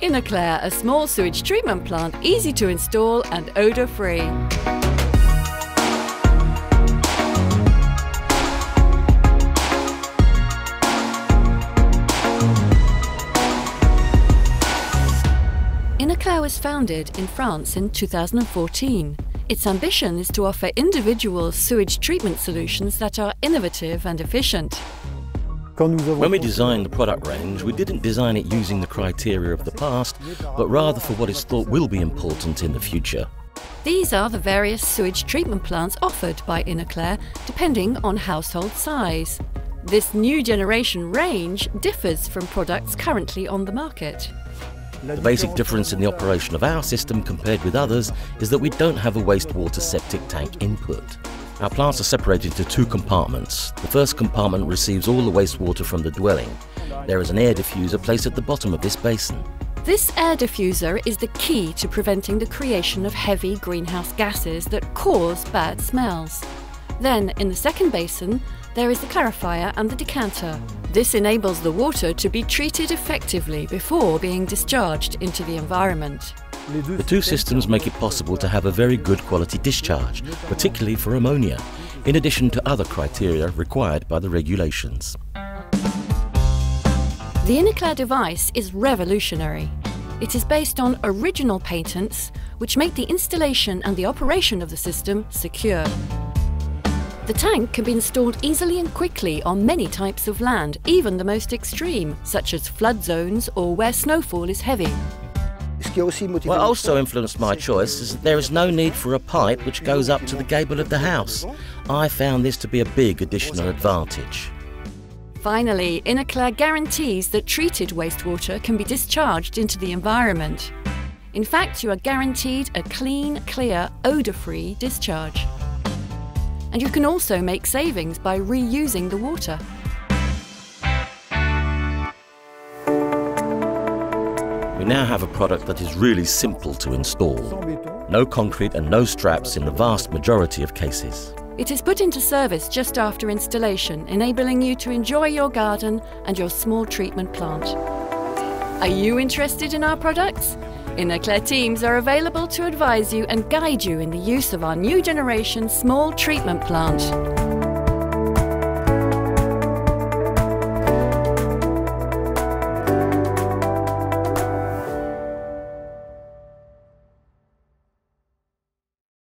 Innoclair, a small sewage treatment plant, easy to install and odour-free. Innoclair was founded in France in 2014. Its ambition is to offer individual sewage treatment solutions that are innovative and efficient. When we designed the product range, we didn't design it using the criteria of the past, but rather for what is thought will be important in the future. These are the various sewage treatment plants offered by Innoclair, depending on household size. This new generation range differs from products currently on the market. The basic difference in the operation of our system compared with others is that we don't have a wastewater septic tank input. Our plants are separated into two compartments. The first compartment receives all the wastewater from the dwelling. There is an air diffuser placed at the bottom of this basin. This air diffuser is the key to preventing the creation of heavy greenhouse gases that cause bad smells. Then, in the second basin, there is the clarifier and the decanter. This enables the water to be treated effectively before being discharged into the environment. The two systems make it possible to have a very good quality discharge, particularly for ammonia, in addition to other criteria required by the regulations. The Innoclair device is revolutionary. It is based on original patents, which make the installation and the operation of the system secure. The tank can be installed easily and quickly on many types of land, even the most extreme, such as flood zones or where snowfall is heavy. What also influenced my choice is that there is no need for a pipe which goes up to the gable of the house. I found this to be a big additional advantage. Finally, Innoclair guarantees that treated wastewater can be discharged into the environment. In fact, you are guaranteed a clean, clear, odour-free discharge. And you can also make savings by reusing the water. We now have a product that is really simple to install. No concrete and no straps in the vast majority of cases. It is put into service just after installation, enabling you to enjoy your garden and your small treatment plant. Are you interested in our products? Innoclair teams are available to advise you and guide you in the use of our new generation small treatment plant.